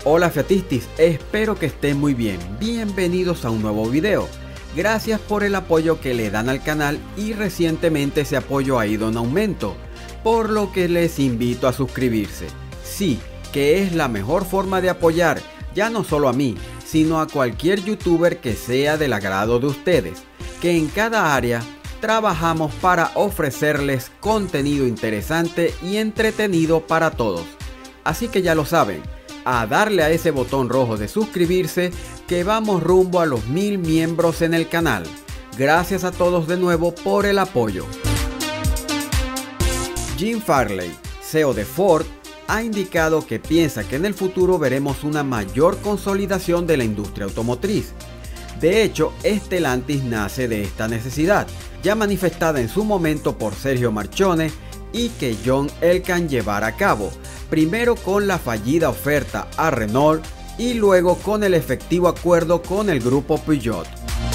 Hola Fiatistis, espero que estén muy bien. Bienvenidos a un nuevo video. Gracias por el apoyo que le dan al canal y recientemente ese apoyo ha ido en aumento, por lo que les invito a suscribirse. Sí, que es la mejor forma de apoyar, ya no solo a mí, sino a cualquier youtuber que sea del agrado de ustedes, que en cada área trabajamos para ofrecerles contenido interesante y entretenido para todos. Así que ya lo saben, a darle a ese botón rojo de suscribirse, que vamos rumbo a los 1000 miembros en el canal. Gracias a todos de nuevo por el apoyo. Jim Farley, CEO de Ford, ha indicado que piensa que en el futuro veremos una mayor consolidación de la industria automotriz. De hecho, Stellantis nace de esta necesidad, ya manifestada en su momento por Sergio Marchionne y que John Elkann llevara a cabo, primero con la fallida oferta a Renault y luego con el efectivo acuerdo con el grupo Peugeot.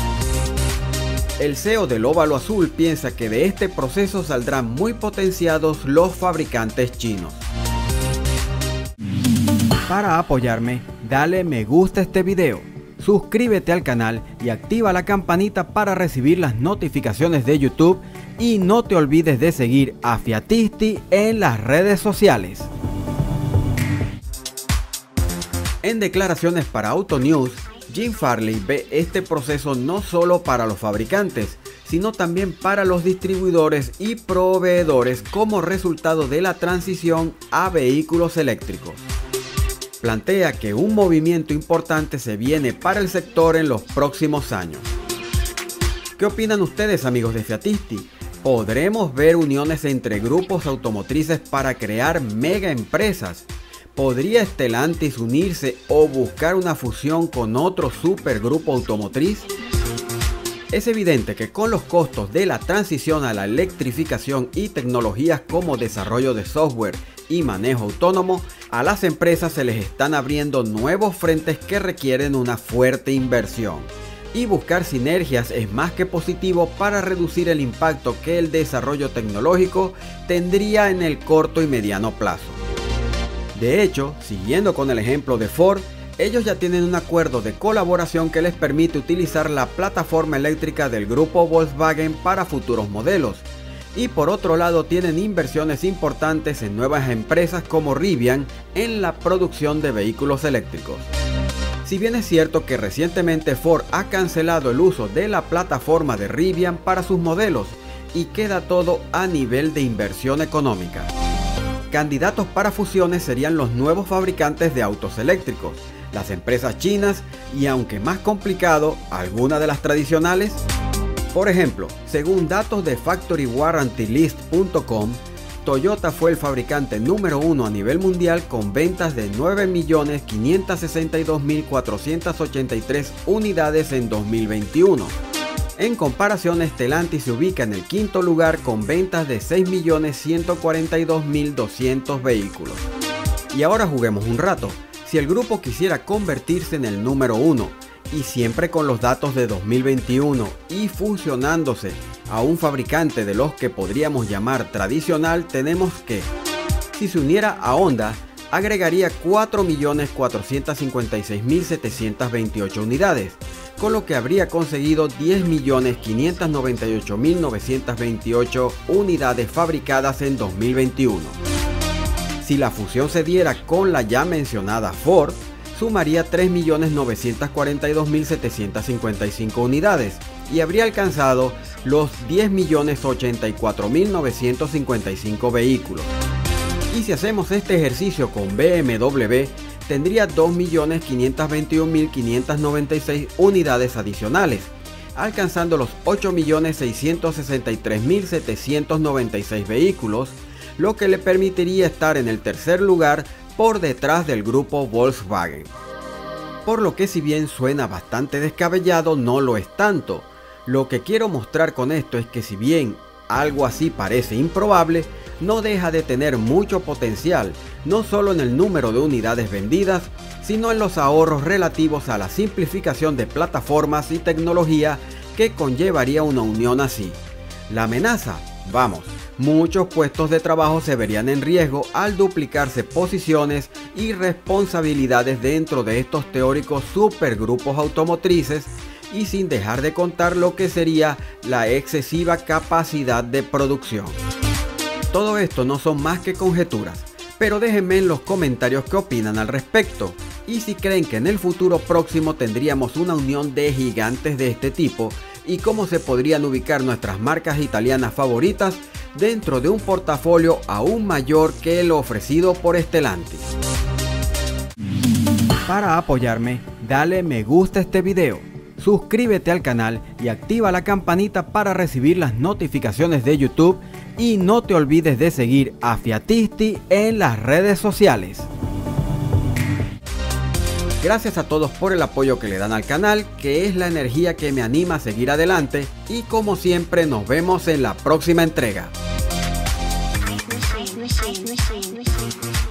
El CEO del Óvalo Azul piensa que de este proceso saldrán muy potenciados los fabricantes chinos. Para apoyarme, dale me gusta a este video, suscríbete al canal y activa la campanita para recibir las notificaciones de YouTube y no te olvides de seguir a Fiatisti en las redes sociales. En declaraciones para Autonews, Jim Farley ve este proceso no solo para los fabricantes, sino también para los distribuidores y proveedores como resultado de la transición a vehículos eléctricos. Plantea que un movimiento importante se viene para el sector en los próximos años. ¿Qué opinan ustedes, amigos de Fiatisti? ¿Podremos ver uniones entre grupos automotrices para crear mega empresas? ¿Podría Stellantis unirse o buscar una fusión con otro supergrupo automotriz? Es evidente que con los costos de la transición a la electrificación y tecnologías como desarrollo de software y manejo autónomo, a las empresas se les están abriendo nuevos frentes que requieren una fuerte inversión. Y buscar sinergias es más que positivo para reducir el impacto que el desarrollo tecnológico tendría en el corto y mediano plazo. De hecho, siguiendo con el ejemplo de Ford, ellos ya tienen un acuerdo de colaboración que les permite utilizar la plataforma eléctrica del grupo Volkswagen para futuros modelos. Y por otro lado tienen inversiones importantes en nuevas empresas como Rivian en la producción de vehículos eléctricos. Si bien es cierto que recientemente Ford ha cancelado el uso de la plataforma de Rivian para sus modelos y queda todo a nivel de inversión económica. Candidatos para fusiones serían los nuevos fabricantes de autos eléctricos, las empresas chinas y, aunque más complicado, algunas de las tradicionales. Por ejemplo, según datos de FactoryWarrantyList.com, Toyota fue el fabricante número 1 a nivel mundial con ventas de 9.562.483 unidades en 2021. En comparación, Stellantis se ubica en el quinto lugar con ventas de 6.142.200 vehículos. Y ahora juguemos un rato. Si el grupo quisiera convertirse en el número 1 y siempre con los datos de 2021 y fusionándose a un fabricante de los que podríamos llamar tradicional, tenemos que, si se uniera a Honda, agregaría 4.456.728 unidades, con lo que habría conseguido 10.598.928 unidades fabricadas en 2021. Si la fusión se diera con la ya mencionada Ford, sumaría 3.942.755 unidades y habría alcanzado los 10.084.955 vehículos. Y si hacemos este ejercicio con BMW, tendría 2.521.596 unidades adicionales, alcanzando los 8.663.796 vehículos, lo que le permitiría estar en el tercer lugar por detrás del grupo Volkswagen. Por lo que, si bien suena bastante descabellado, no lo es tanto. Lo que quiero mostrar con esto es que, si bien algo así parece improbable, no deja de tener mucho potencial, no solo en el número de unidades vendidas, sino en los ahorros relativos a la simplificación de plataformas y tecnología que conllevaría una unión así. La amenaza Vamos, muchos puestos de trabajo se verían en riesgo al duplicarse posiciones y responsabilidades dentro de estos teóricos supergrupos automotrices, y sin dejar de contar lo que sería la excesiva capacidad de producción. Todo esto no son más que conjeturas, pero déjenme en los comentarios qué opinan al respecto, y si creen que en el futuro próximo tendríamos una unión de gigantes de este tipo, y cómo se podrían ubicar nuestras marcas italianas favoritas dentro de un portafolio aún mayor que el ofrecido por Stellantis. Para apoyarme, dale me gusta a este video, suscríbete al canal y activa la campanita para recibir las notificaciones de YouTube, y no te olvides de seguir a Fiatisti en las redes sociales. Gracias a todos por el apoyo que le dan al canal, que es la energía que me anima a seguir adelante, y como siempre nos vemos en la próxima entrega.